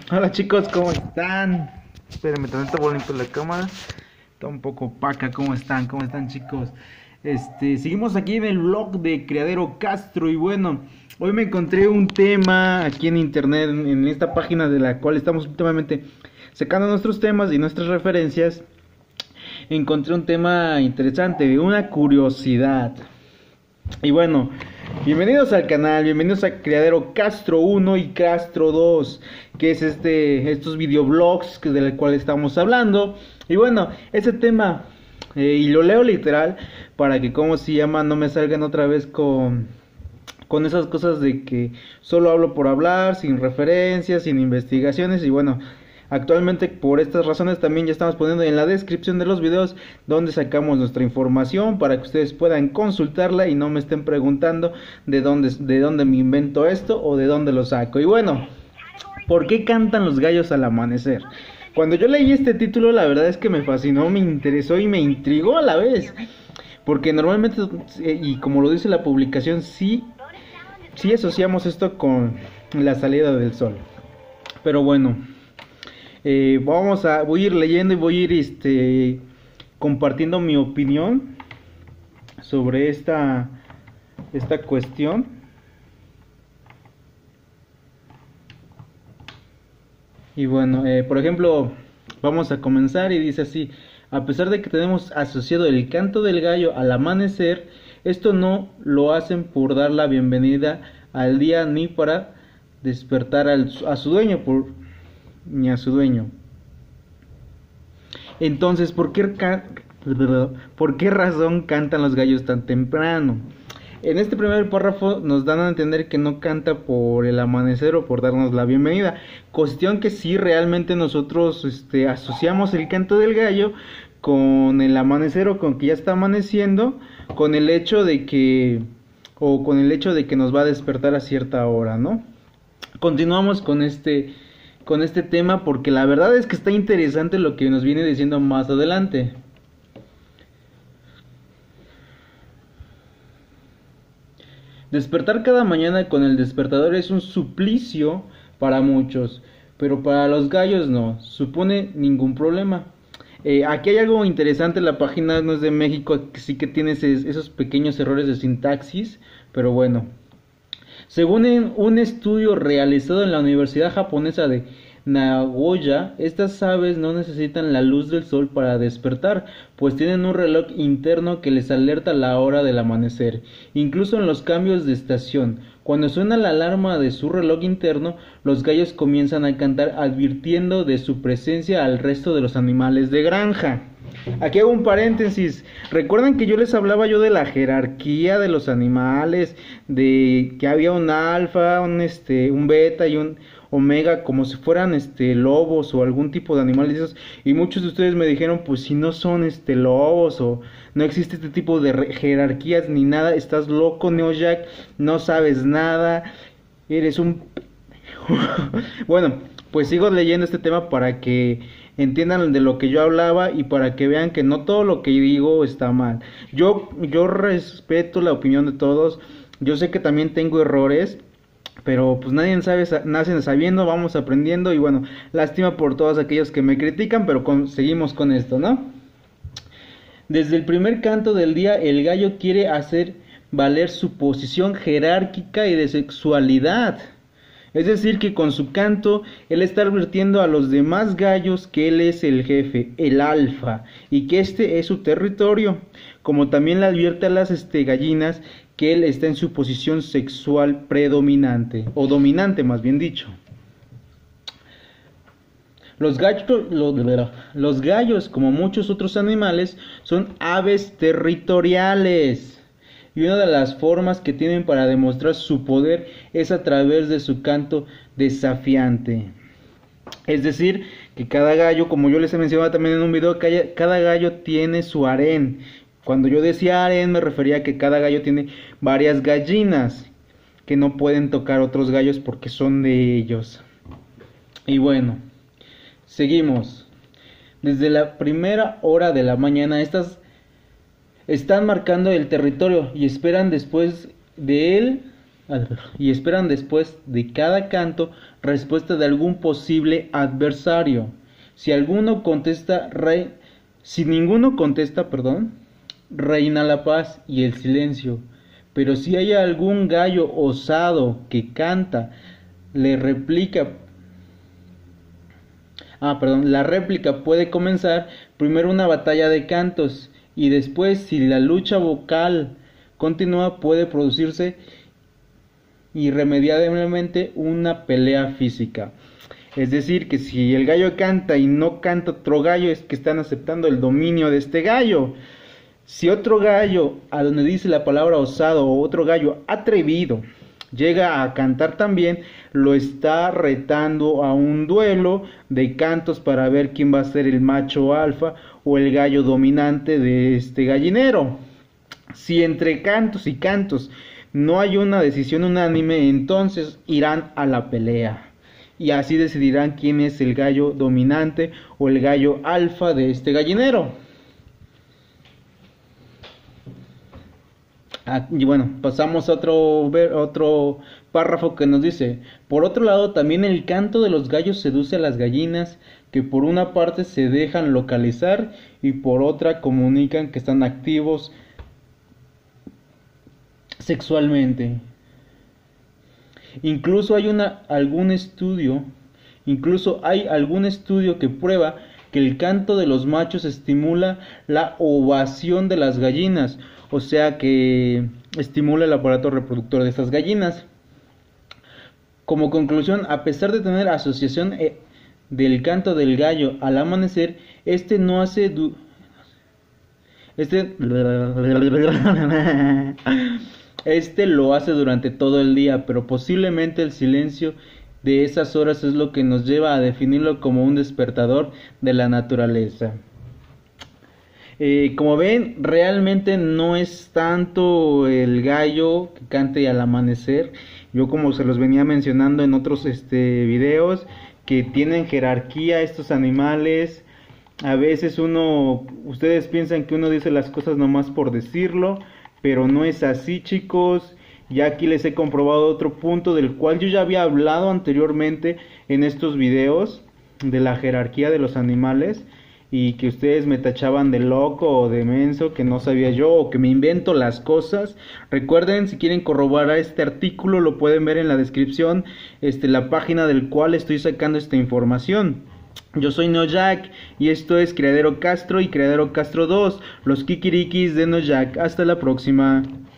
Hola chicos, ¿cómo están? Espérenme, también está bonito la cámara. Está un poco opaca, ¿cómo están? ¿Cómo están chicos? Seguimos aquí en el blog de Criadero Castro y bueno, hoy me encontré un tema aquí en internet, en esta página de la cual estamos últimamente sacando nuestros temas y nuestras referencias. Encontré un tema interesante, una curiosidad. Y bueno, bienvenidos al canal, bienvenidos a Criadero Castro 1 y Castro 2, que es estos videoblogs del cual estamos hablando. Y bueno, ese tema, y lo leo literal, para que como se llama, no me salgan otra vez con esas cosas de que solo hablo por hablar, sin referencias, sin investigaciones. Y bueno, actualmente por estas razones también ya estamos poniendo en la descripción de los videos donde sacamos nuestra información para que ustedes puedan consultarla y no me estén preguntando de dónde me invento esto o de dónde lo saco. Y bueno, ¿por qué cantan los gallos al amanecer? Cuando yo leí este título, la verdad es que me fascinó, me interesó y me intrigó a la vez. Porque normalmente, y como lo dice la publicación, sí asociamos esto con la salida del sol. Pero bueno, voy a ir leyendo y voy a ir compartiendo mi opinión sobre esta cuestión. Y bueno, por ejemplo, vamos a comenzar y dice así: a pesar de que tenemos asociado el canto del gallo al amanecer, esto no lo hacen por dar la bienvenida al día ni para despertar a su dueño, ni a su dueño. Entonces, ¿por qué razón cantan los gallos tan temprano? En este primer párrafo nos dan a entender que no canta por el amanecer o por darnos la bienvenida. Cuestión que sí realmente nosotros asociamos el canto del gallo con el amanecer o con que ya está amaneciendo, con el hecho de que nos va a despertar a cierta hora, ¿no? Continuamos con este tema porque la verdad es que está interesante lo que nos viene diciendo más adelante. Despertar cada mañana con el despertador es un suplicio para muchos, pero para los gallos no supone ningún problema. Aquí hay algo interesante, la página no es de México, sí que tiene esos pequeños errores de sintaxis, pero bueno. Según un estudio realizado en la Universidad Japonesa de Nagoya, estas aves no necesitan la luz del sol para despertar, pues tienen un reloj interno que les alerta la hora del amanecer, incluso en los cambios de estación. Cuando suena la alarma de su reloj interno, los gallos comienzan a cantar advirtiendo de su presencia al resto de los animales de granja. Aquí hago un paréntesis. Recuerdan que yo les hablaba de la jerarquía de los animales, de que había un alfa, un beta y un omega, como si fueran lobos o algún tipo de animales de esos, y muchos de ustedes me dijeron, pues si no son lobos o no existe este tipo de jerarquías ni nada, estás loco, Neojack, no sabes nada, eres un bueno, pues sigo leyendo este tema para que entiendan de lo que yo hablaba y para que vean que no todo lo que digo está mal. Yo respeto la opinión de todos. Yo sé que también tengo errores, pero pues nadie nace sabiendo, vamos aprendiendo. Y bueno, lástima por todos aquellos que me critican, pero seguimos con esto, ¿no? Desde el primer canto del día, el gallo quiere hacer valer su posición jerárquica y de sexualidad. Es decir, que con su canto, él está advirtiendo a los demás gallos que él es el jefe, el alfa, y que este es su territorio, como también le advierte a las gallinas que él está en su posición sexual predominante, o dominante más bien dicho. Los gallos, como muchos otros animales, son aves territoriales. Y una de las formas que tienen para demostrar su poder es a través de su canto desafiante. Es decir, que cada gallo, como yo les he mencionado también en un video, cada gallo tiene su harén. Cuando yo decía harén me refería a que cada gallo tiene varias gallinas que no pueden tocar otros gallos porque son de ellos. Y bueno, seguimos. Desde la primera hora de la mañana, estas están marcando el territorio y esperan después de él y esperan después de cada canto respuesta de algún posible adversario. Si alguno contesta, si ninguno contesta, reina la paz y el silencio. Pero si hay algún gallo osado que canta, le replica. La réplica puede comenzar primero una batalla de cantos y después, si la lucha vocal continúa, puede producirse irremediablemente una pelea física. Es decir, que si el gallo canta y no canta otro gallo, es que están aceptando el dominio de este gallo. Si otro gallo, a donde dice la palabra osado, o otro gallo atrevido, llega a cantar también, lo está retando a un duelo de cantos para ver quién va a ser el macho alfa o el gallo dominante de este gallinero. Si entre cantos y cantos no hay una decisión unánime, entonces irán a la pelea. Y así decidirán quién es el gallo dominante o el gallo alfa de este gallinero. Y bueno, pasamos a otro párrafo que nos dice: por otro lado, también el canto de los gallos seduce a las gallinas, que por una parte se dejan localizar y por otra comunican que están activos sexualmente. Incluso hay algún estudio que prueba que el canto de los machos estimula la ovación de las gallinas, o sea que estimula el aparato reproductor de estas gallinas. Como conclusión, a pesar de tener asociación del canto del gallo al amanecer, este no hace Este lo hace durante todo el día, pero posiblemente el silencio de esas horas es lo que nos lleva a definirlo como un despertador de la naturaleza. Como ven, realmente no es tanto el gallo que cante al amanecer. Yo, como se los venía mencionando en otros videos, que tienen jerarquía estos animales. A veces ustedes piensan que uno dice las cosas nomás por decirlo, pero no es así, chicos. Ya aquí les he comprobado otro punto del cual yo ya había hablado anteriormente en estos videos, de la jerarquía de los animales, y que ustedes me tachaban de loco o de menso, que no sabía yo, o que me invento las cosas. Recuerden, si quieren corroborar este artículo, lo pueden ver en la descripción, la página del cual estoy sacando esta información. Yo soy Nojack y esto es Criadero Castro y Criadero Castro 2, los kikirikis de Nojack. Hasta la próxima.